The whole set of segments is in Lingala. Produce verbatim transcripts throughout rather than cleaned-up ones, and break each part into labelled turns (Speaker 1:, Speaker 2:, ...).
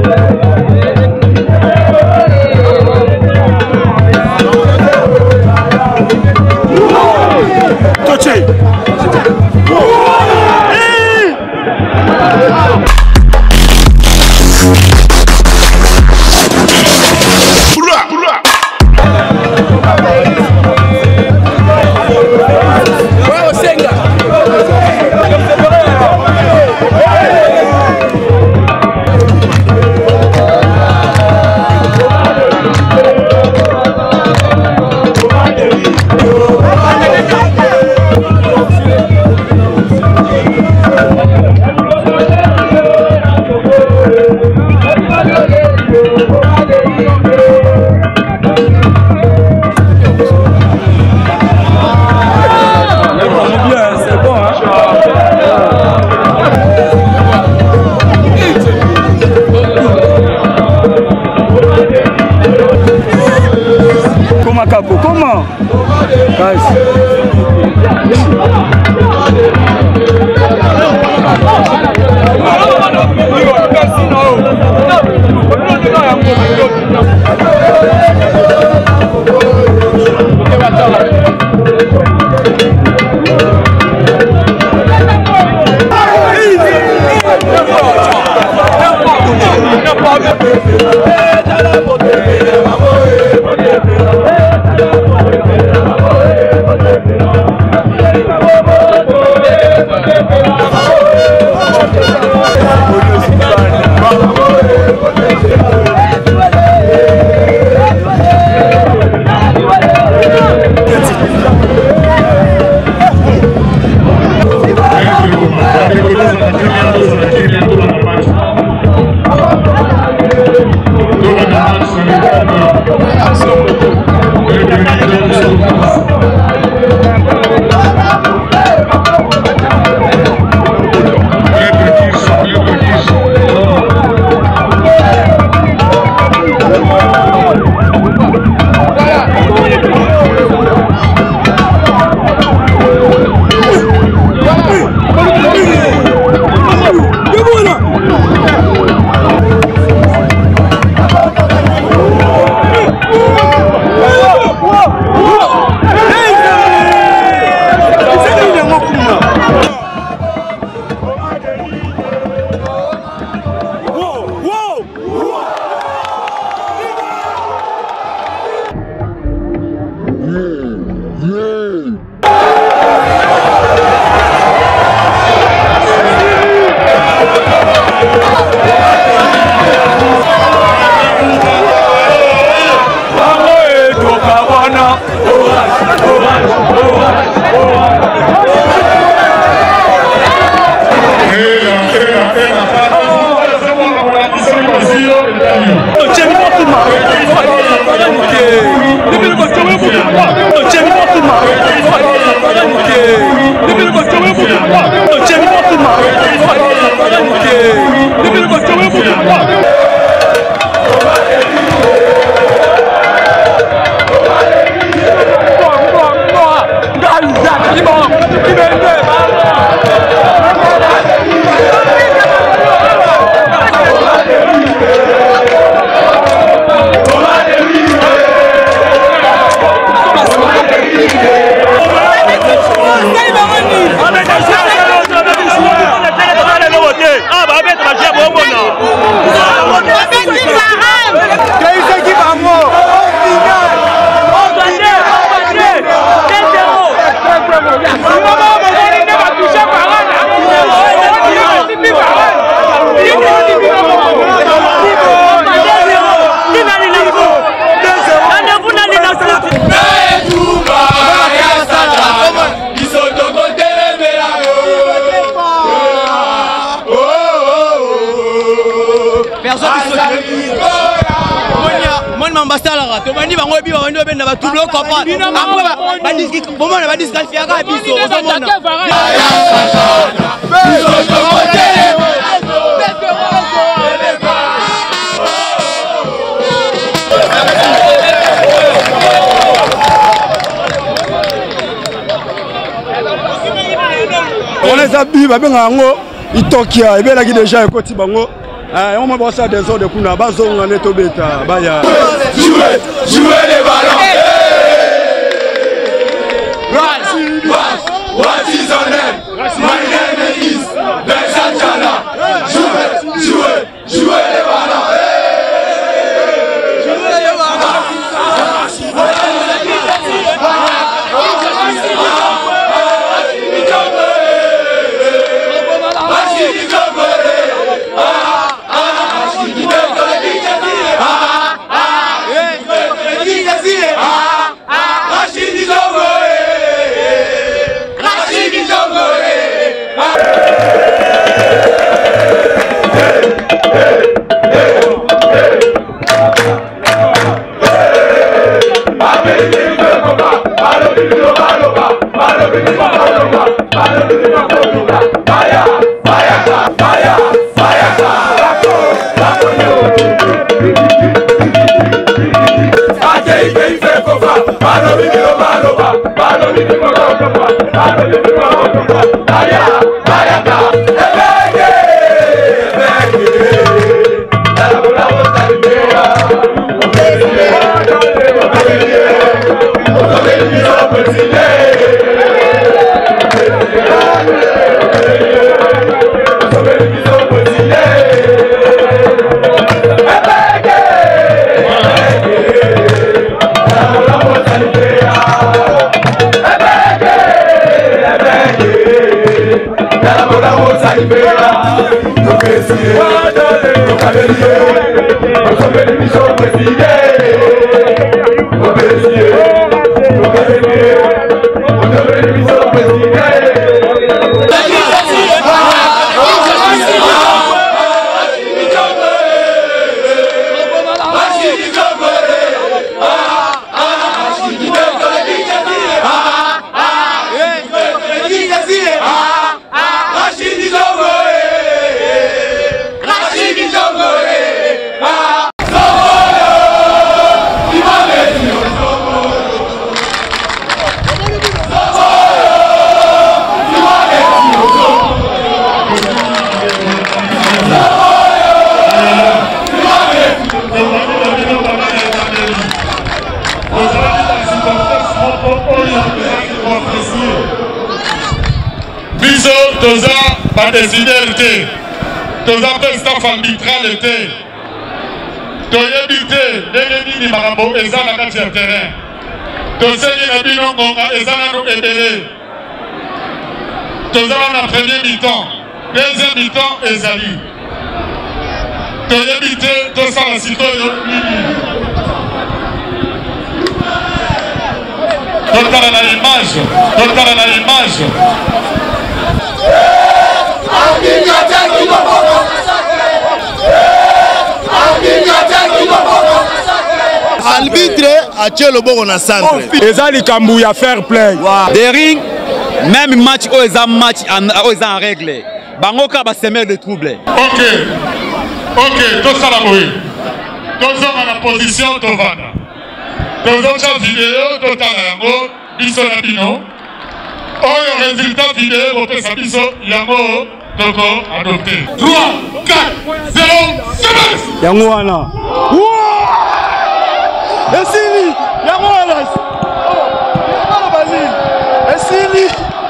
Speaker 1: Comment? On les a bu, babenga ngo itokia ebela ki déjà ekoti bango Ah, on m'a passé à des zones de Kuna, Bazo, on est au bêta. Baya.
Speaker 2: Jouez, jouez les ballons. Rise, rise, what is your name? My name is Tala. Jouez, jouez, jouez les ballons. Jouez les ballons.
Speaker 3: Décidérité, tous appels staff arbitralité, tous éviter les lignes marambo et ça la carte sur terrain, tous ceux qui n'ont pas gonga et ça n'a pas ébélé, tous avons la première mi-temps, deuxième mi-temps et Zali, tous éviter tous ça la citoyen, tous à l'image, tous à l'image.
Speaker 4: Arbitre a tué le bon au centre.
Speaker 1: Et ça, les Kambouya fair play.
Speaker 5: Des rings, même match où ils ont match en règle. Bangoka va semer de troubles.
Speaker 3: Ok, ok, tout ça la bouille. Tous sommes en position de Vanda. Tous autres vidéo, tout à l'ango, biso la bino. Oh, le résultat vidéo, vous faites ça biso, yango. Toko adopté. trois, quatre, zéro, c'est
Speaker 1: Yangouana. Wouah! Essili! Yangouana! Essili!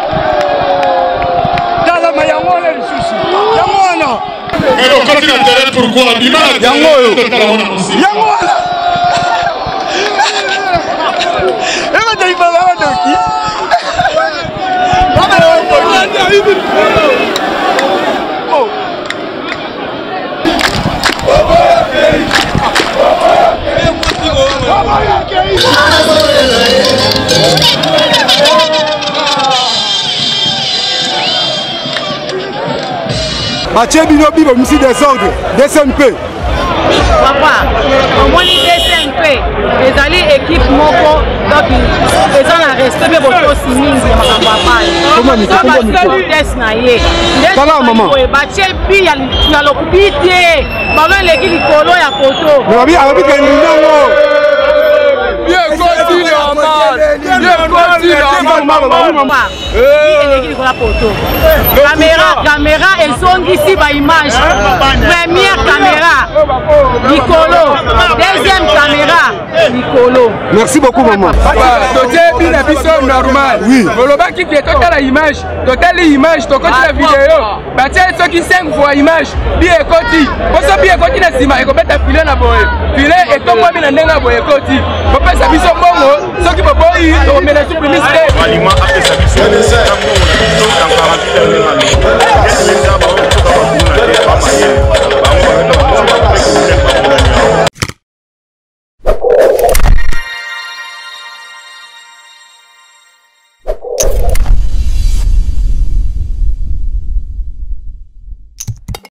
Speaker 1: Tala ma Yangouana le souci. Yangouana!
Speaker 3: Mais le côté d'intérêt pourquoi? Yangouana!
Speaker 1: Yangouana! Et ma taille pas là, Doki. Mathieu Binobi, le monsieur des ordres, D C M P.
Speaker 6: Papa, au moins les D C M P, les alliés équipe Moko, donc ils ont un respect de votre signe, papa. Comment nous faisons test naïe?
Speaker 1: Tala maman.
Speaker 6: Mathieu Bi, il y a l'occupité. Ballon l'équipe Nicolo et à Poto.
Speaker 1: Mais abi, abi, qu'est-ce que nous avons?
Speaker 2: Bien continue.
Speaker 6: Caméra, caméra, elles sont ici par image. Première caméra, Nicolo. Deuxième caméra, Nicolo.
Speaker 7: Merci beaucoup, maman.
Speaker 8: C'est normal.
Speaker 7: Oui.
Speaker 8: Le qui est total l'image, total l'image, total la vidéo. Bâtir ceux qui cinq fois image, bien écouté. Pour ça, bien écouté la cima, et qu'on mette un filet à boyer. Filet et ton moi, bien à boyer écouté. Pour pas ça, ils sont bons, ceux qui peuvent pas y on met la supplémentaire. Aliment après ça, ils sont dans quarante-huit heures.